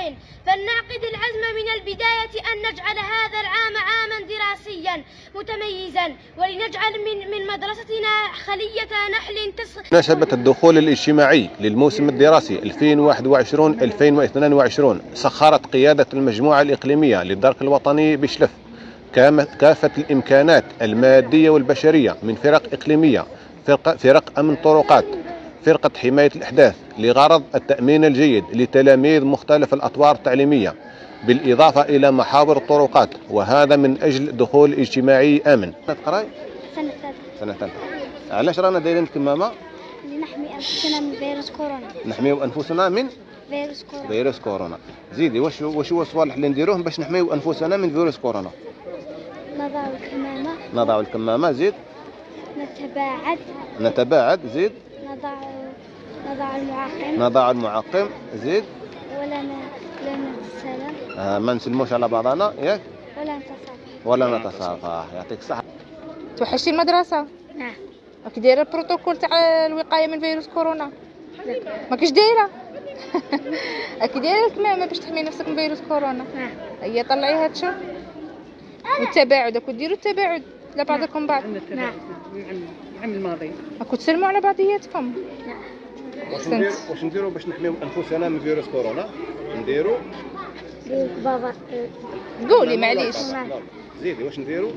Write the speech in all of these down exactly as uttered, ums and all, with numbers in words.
الطفل، فلنعقد العزم من البداية أن نجعل هذا العام عاما دراسيا متميزا، ولنجعل من من مدرستنا خلية نحل تصغر. مناسبة الدخول الاجتماعي للموسم الدراسي ألفين وواحد وعشرين ألفين واثنين وعشرين سخرت قيادة المجموعة الإقليمية للدرك الوطني بشلف كافة الإمكانات المادية والبشرية من فرق إقليمية، فرق, فرق أمن طرقات، فرقة حماية الأحداث، لغرض التأمين الجيد لتلاميذ مختلف الأطوار التعليمية، بالإضافة إلى محاور الطرقات، وهذا من أجل دخول اجتماعي آمن. تقراي؟ سنة ثالثة. سنة ثالثة. علاش رانا دايرين كمامة؟ لنحمي أنفسنا من فيروس كورونا. نحميو أنفسنا من فيروس كورونا. فيروس كورونا. زيدي، واش واش هو الصوالح اللي نديروهم باش نحميو أنفسنا من فيروس كورونا؟ نضع الكمامة. نضع الكمامة. زيد. نتباعد. نتباعد. زيد. نضع نضع المعقم. نضع المعقم. زيد. ولا ن... لا نتسلم. آه ما نسلموش على بعضنا ياك؟ ولا نتصافح. ولا نتصافح. يعطيك الصحة. توحشتي المدرسة؟ نعم. راكي دايرة البروتوكول تاع الوقاية من فيروس كورونا؟ ماكيش دايرة؟ راكي دايرة الكمامة باش تحمي نفسك من فيروس كورونا؟ نعم. هيا طلعيها تشوف. والتباعد، راكو ديروا التباعد لبعضكم بعض. نعم. العام الماضي راكو تسلموا على بعضياتكم. نعم. واش نديروا واش نديروا باش نحميو انفسنا من فيروس كورونا؟ نديروا بابا. قولي معليش. زيدي، واش نديروا؟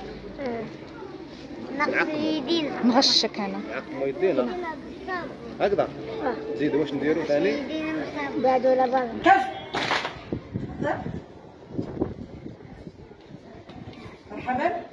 نغسل يدينا. نغشك انا. نعقموا يدينا هكذا. زيدي، واش نديروا ثاني؟ بعد ولا بعد. مرحبا.